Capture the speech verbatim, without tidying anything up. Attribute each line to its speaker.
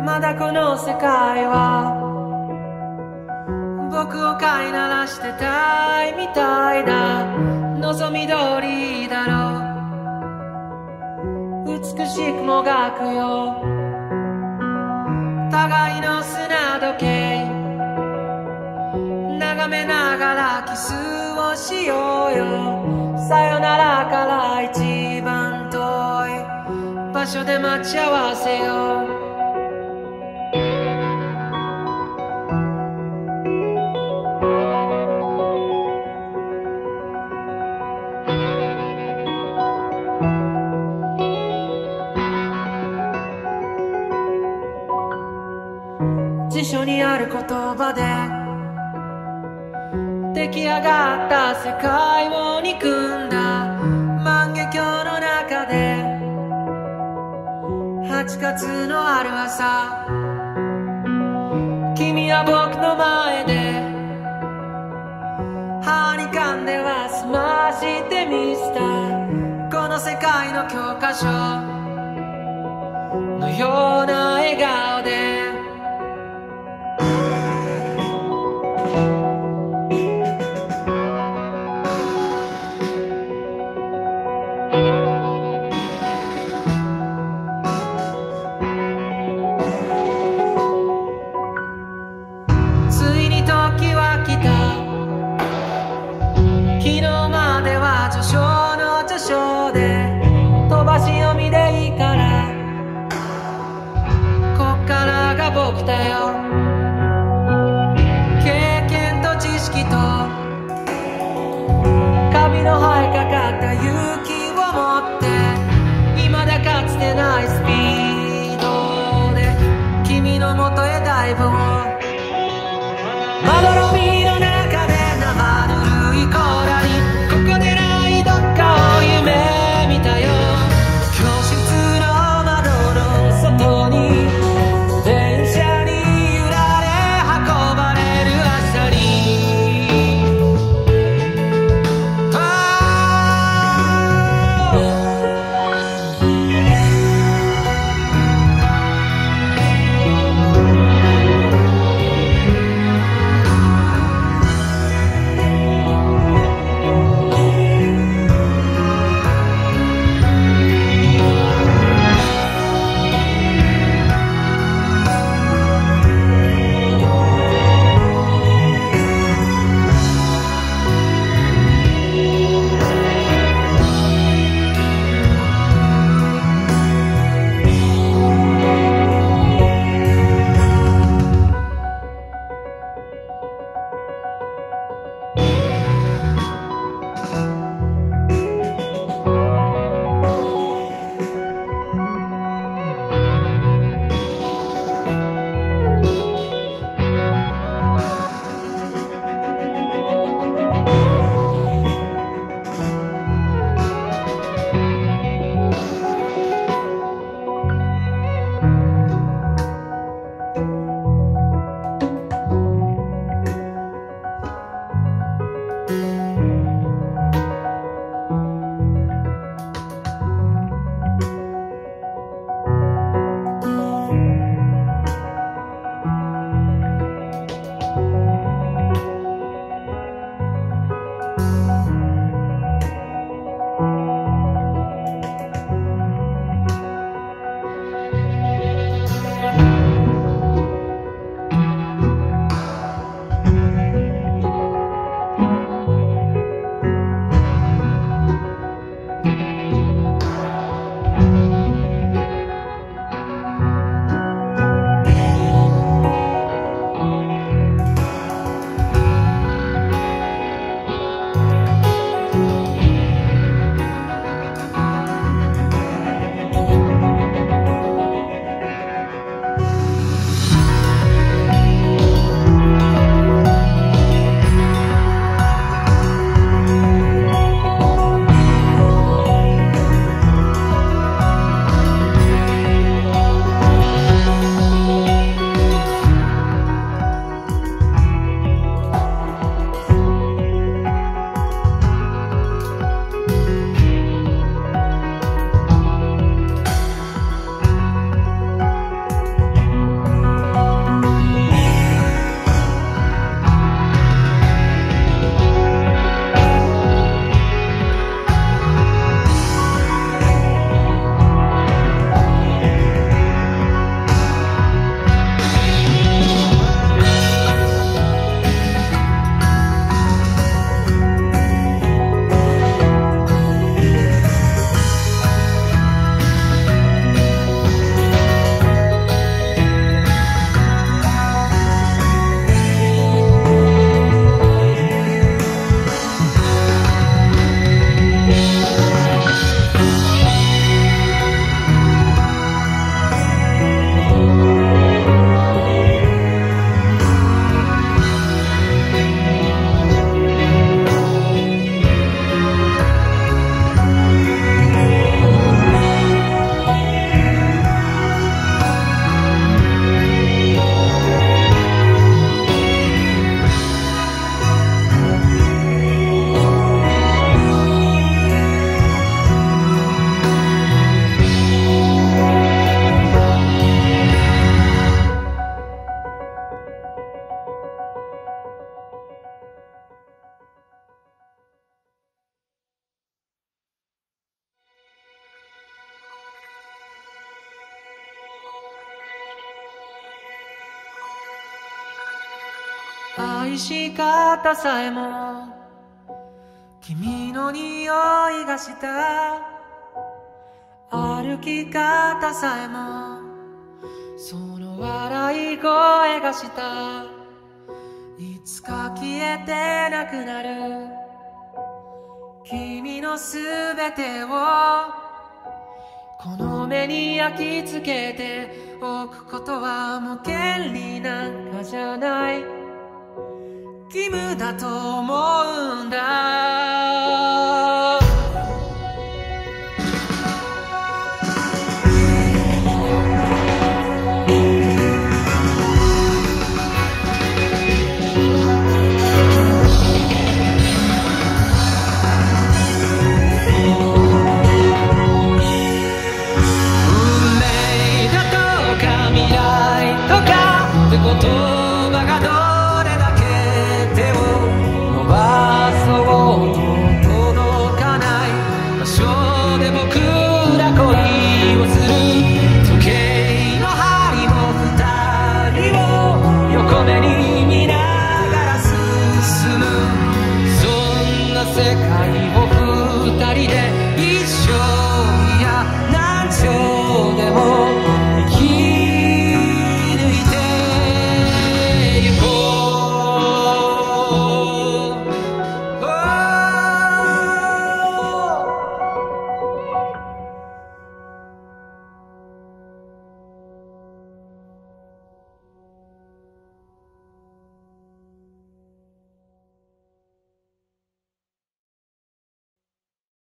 Speaker 1: まだこの世界は僕を飼いならしてたいみたいだ。望み通りだろう、美しくもがくよ互いの砂時計、眺めながらキスをしようよ。さよならから一番遠い場所で待ち合わせよう。辞書にある言葉で出来上がった世界を憎んだ万華鏡の中ではちがつのある朝、君は僕の前で歯に噛んでは済ましてみせたこの世界の教科書のような笑顔で愛し方さえも君の匂いがした。歩き方さえもその笑い声がした。いつか消えてなくなる君のすべてをこの目に焼き付けておくことはもう権利なんかじゃない。義務だと思うんだ。